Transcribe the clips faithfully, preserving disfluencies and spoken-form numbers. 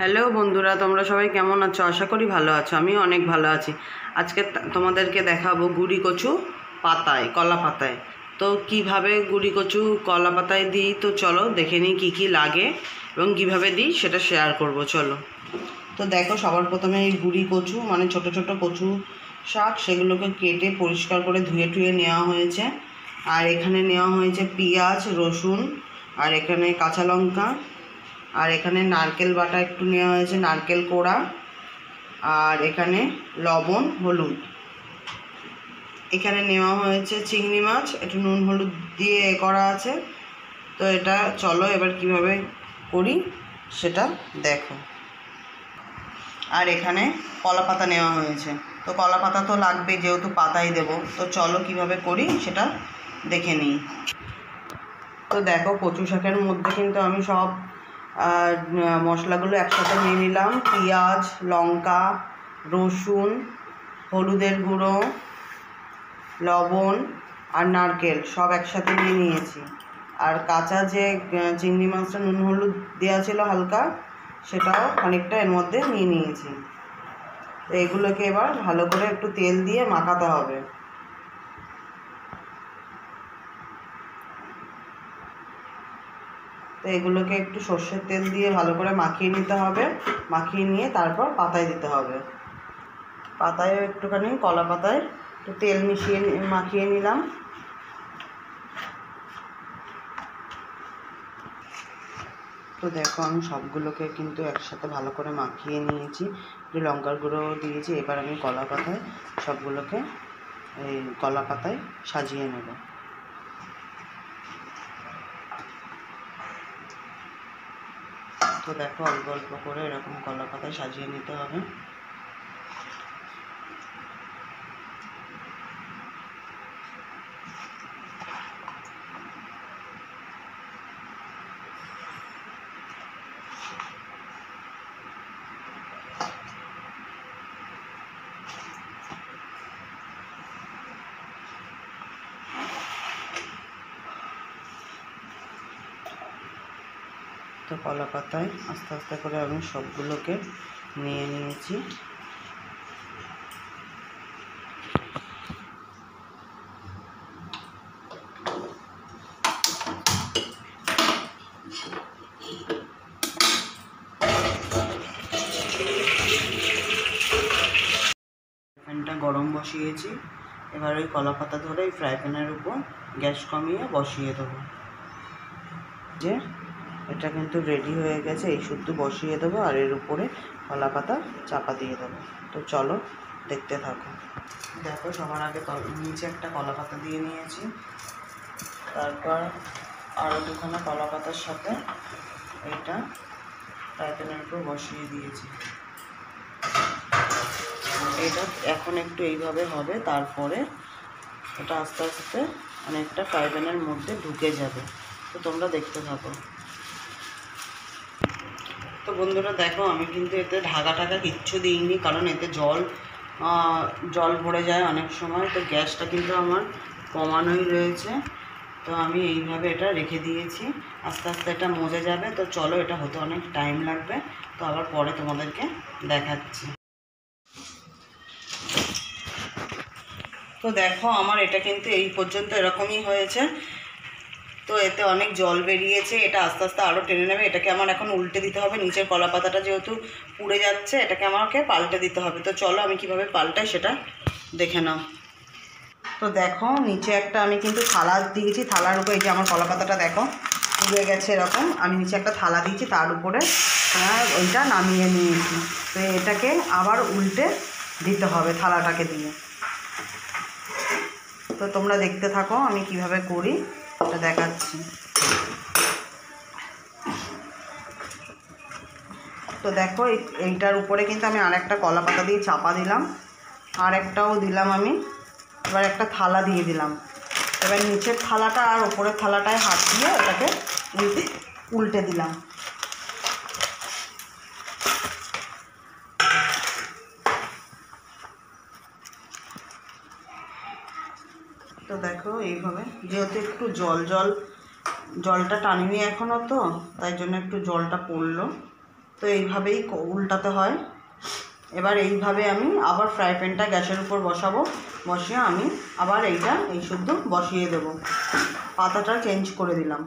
Hello বন্ধুরা, তোমরা সবাই কেমন আছো? আশা করি ভালো আছো। আমি অনেক ভালো আছি। আজকে তোমাদেরকে দেখাবো গুড়ি কচু পাতায়, কলা পাতায়। তো কিভাবে গুড়ি কচু কলা পাতায় দিই, তো চলো দেখে নিই কী কী লাগে এবং কিভাবে দিই সেটা শেয়ার করব। চলো। তো দেখো, সবার প্রথমে এই গুড়ি কচু মানে ছোট ছোট কচু শাক, সেগুলোকে কেটে পরিষ্কার করে ধুয়ে টুয়ে নেওয়া হয়েছে। আর এখানে নেওয়া হয়েছে পেঁয়াজ, রসুন, আর এখানে কাঁচা লঙ্কা, আর এখানে নারকেল বাটা একটু নেওয়া হয়েছে, নারকেল কোড়া, আর এখানে লবণ, হলুদ। এখানে নেওয়া হয়েছে চিংড়ি মাছ, একটু নুন হলুদ দিয়ে এ করা আছে। তো এটা চলো এবার কিভাবে করি সেটা দেখো। আর এখানে কলা পাতা নেওয়া হয়েছে। তো কলা পাতা তো লাগবে, যেহেতু পাতাই দেব। তো চলো কিভাবে করি সেটা দেখে নিই। তো দেখো, কচু শাকের মধ্যে কিন্তু আমি সব আর মশলাগুলো একসাথে নিয়ে নিলাম। পেঁয়াজ, লঙ্কা, রসুন, হলুদের গুঁড়ো, লবণ আর নারকেল সব একসাথে নিয়ে নিয়েছি। আর কাঁচা যে চিংড়ি মাছটা নুন হলুদ দেওয়া ছিল হালকা, সেটাও অনেকটা এর মধ্যে নিয়ে নিয়েছি। তো এগুলোকে এবার ভালো করে একটু তেল দিয়ে মাখাতে হবে। তো এগুলোকে একটু সর্ষের তেল দিয়ে ভালো করে মাখিয়ে নিতে হবে। মাখিয়ে নিয়ে তারপর পাতায় দিতে হবে। পাতায় একটুখানি কলা পাতায় একটু তেল মিশিয়ে মাখিয়ে নিলাম। তো দেখো, আমি সবগুলোকে কিন্তু একসাথে ভালো করে মাখিয়ে নিয়েছি। একটু লঙ্কার গুঁড়ো দিয়েছি। এবার আমি কলা পাতায় সবগুলোকে এই কলা পাতায় সাজিয়ে নেব। তো দেখো, অল্প অল্প করে এরকম কলা পাতায় সাজিয়ে নিতে হবে। তো কলা পাতায় আস্তে আস্তে করে আমি সবগুলোকে নিয়ে নিয়েছি। প্যানটা গরম বসিয়েছি। এবার ওই কলা পাতা ধরে এই ফ্রাই প্যানের উপর গ্যাস কমিয়ে বসিয়ে দেবো। যে এটা কিন্তু রেডি হয়ে গেছে, এই শুদ্ধ বসিয়ে দেবো আর এর উপরে কলা পাতা চাপা দিয়ে দেবো। তো চলো দেখতে থাকো। দেখো, সবার আগে নিচে একটা কলা পাতা দিয়ে নিয়েছি। তারপর আরও দুখানা কলা পাতার সাথে এটা ফ্রাই প্যানের উপর বসিয়ে দিয়েছি। এটা এখন একটু এইভাবে হবে, তারপরে এটা আস্তে আস্তে অনেকটা ফ্রাই প্যানের মধ্যে ঢুকে যাবে। তো তোমরা দেখতে থাকো। তো বন্ধুরা দেখো, আমি কিন্তু এতে ঢাকা টাকা কিচ্ছু দিইনি, কারণ এতে জল জল ভরে যায় অনেক সময়। তো গ্যাসটা কিন্তু আমার কমানোই রয়েছে। তো আমি এইভাবে এটা রেখে দিয়েছি। আস্তে আস্তে এটা মজে যাবে। তো চলো, এটা হতে অনেক টাইম লাগবে। তো আবার পরে তোমাদেরকে দেখাচ্ছি। তো দেখো, আমার এটা কিন্তু এই পর্যন্ত এরকমই হয়েছে। তো এতে অনেক জল বেরিয়েছে। এটা আস্তে আস্তে আরও টেনে নেবে। এটাকে আমার এখন উল্টে দিতে হবে। নিচের কলা পাতাটা যেহেতু পুড়ে যাচ্ছে, এটাকে আমাকে পাল্টে দিতে হবে। তো চলো আমি কিভাবে পাল্টাই সেটা দেখে নাও। তো দেখো, নিচে একটা আমি কিন্তু থালা দিয়েছি। থালার উপরে এই যে আমার কলা পাতাটা দেখো পুড়ে গেছে এরকম। আমি নিচে একটা থালা দিয়েছি, তার উপরে ওইটা নামিয়ে নিয়েছি। তো এটাকে আবার উল্টে দিতে হবে থালাটাকে দিয়ে। তো তোমরা দেখতে থাকো আমি কিভাবে করি এটা দেখাচ্ছি। তো দেখো, এইটার উপরে কিন্তু আমি আর একটা কলা পাতা দিয়ে চাপা দিলাম, আর একটাও দিলাম আমি। এবার একটা থালা দিয়ে দিলাম। এবার নিচের থালাটা আর ওপরের থালাটায় হাত দিয়ে ওটাকে উল্টে উল্টে দিলাম। তো দেখো, এইভাবে যেহেতু একটু জল জল জলটা টানিনি এখনও, তো তাই জন্য একটু জলটা পড়লো। তো এইভাবেই উল্টাতে হয়। এবার এইভাবে আমি আবার ফ্রাই প্যানটা গ্যাসের উপর বসাবো, বসিয়ে আমি আবার এইটা এই শুদ্ধ বসিয়ে দেব। পাতাটা চেঞ্জ করে দিলাম।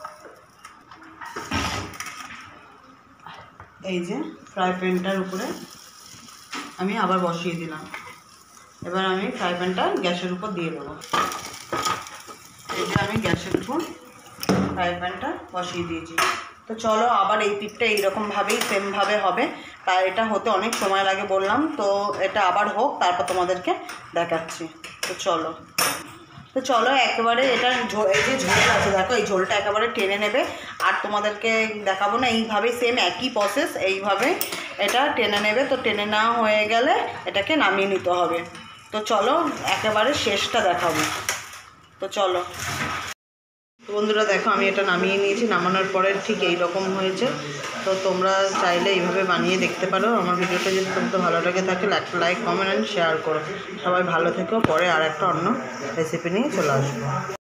এই যে ফ্রাই প্যানটার উপরে আমি আবার বসিয়ে দিলাম। এবার আমি ফ্রাই প্যানটা গ্যাসের উপর দিয়ে দেবো। এই যে আমি গ্যাসের উপর ফ্রাই প্যানটা বসিয়ে দিয়েছি। তো চলো আবার এই পিঠটা এইরকমভাবেই সেমভাবে হবে, তাই এটা হতে অনেক সময় লাগে বললাম, তো এটা আবার হোক তারপর তোমাদেরকে দেখাচ্ছি। তো চলো তো চলো একেবারে এটা এই যে ঝোল আছে দেখো, এই ঝোলটা একেবারে টেনে নেবে। আর তোমাদেরকে দেখাবো না, এইভাবেই সেম একই প্রসেস, এইভাবে এটা টেনে নেবে। তো টেনে নেওয়া হয়ে গেলে এটাকে নামিয়ে নিতে হবে। তো চলো একেবারে শেষটা দেখাবো। তো চলো বন্ধুরা দেখো, আমি এটা নামিয়ে নিয়েছি। নামানোর পরে ঠিক এই রকম হয়েছে। তো তোমরা চাইলে এইভাবে বানিয়ে দেখতে পারো। আমার ভিডিওটা যদি তোমাদের ভালো লাগে থাকে একটা লাইক, কমেন্ট অ্যান্ড শেয়ার করো। সবাই ভালো থেকো। পরে আর একটা অন্য রেসিপি নিয়ে চলে আসবো।